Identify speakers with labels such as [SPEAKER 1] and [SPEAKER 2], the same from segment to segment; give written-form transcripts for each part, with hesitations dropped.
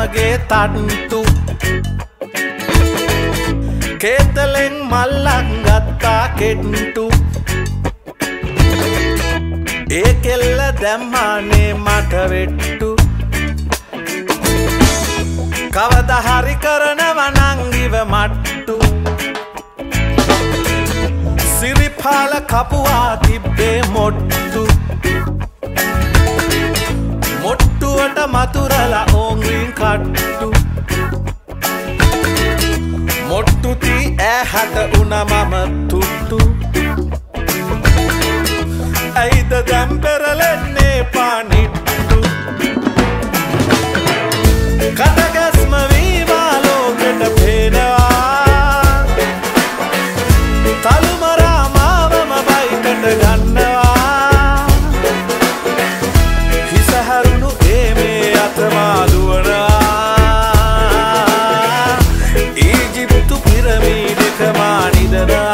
[SPEAKER 1] මමගේ තට්ටු කේතලෙන් මල්ලක් ගත්තා කෙට්ටු ඒ කෙල්ල දැම්මානේ මට වෙට්ටු කවදා හරි කරනවා නං ඉව මට්ටු සිරිපාල කපුවා තිබ්බේ මොට්ටු මොට්ටුවට මතුරලා ඕංග්‍රීන් කට්ටු මොට්ටුති ඇහැට උන මම තුට්ටු ඇයිද දැන් පෙරලෙන්නේ පානිට්ටු කටගැස්ම වීමා ලෝකෙට පේනවා තලුමරා මාවම බයිකට ගන්නවා හිසහැරුණු ඒමේ අතමා දුවනවා ඊජිප්තු පිරමීඩක මානිදනා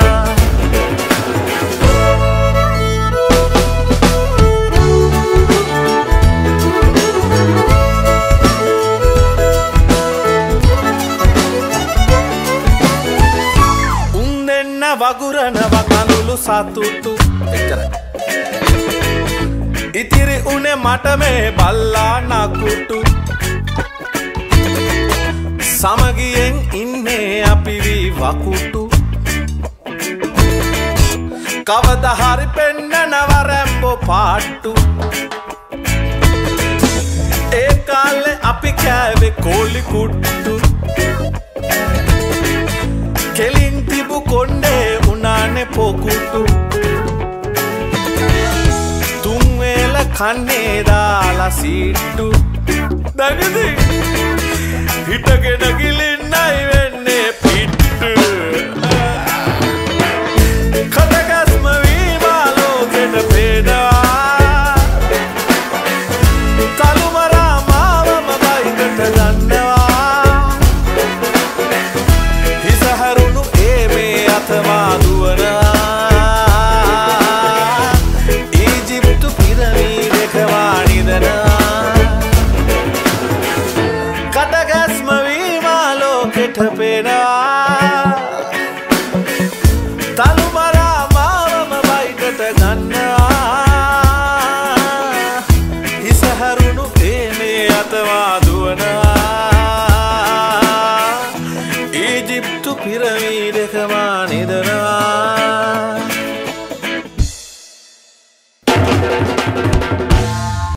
[SPEAKER 1] වගුරනව කඳුළු සතුටු ඉතිරි උනේ මට මේ බල්ලා නකුටු සමගියෙන් ඉන්නේ අපි වී වකුටු කවදා හරි පෙන්නනව රැම්බෝ පාට්ටු ඒ කාලේ අපි කෑවේ කෝලි කුට්ටු කෙලින් තිබු කොණ්ඩේ උනානේ පොකුටු තුන් වේල කන්නේ දාලා සීට්ටු දගදි හිටගෙන ගිලින්නයි වෙන්නේ පිට්ටු කටගස්ම වීමා ලෝකෙට පේනවා තලුමරා මාවම බයිකට ගන්නවා හිසහැරුණු ඒමේ අතමා දුවනවා ඊජිප්තු පිරමීඩක වානිදනා කටගැස්ම වීමා ලෝකෙට පේනවා තලුමරා මාවම බයිකට ගන්නවා හිසහැරුණු ඒමේ අතමා දුවනවා ඊජිප්තු පිරමීඩක මානිදනවා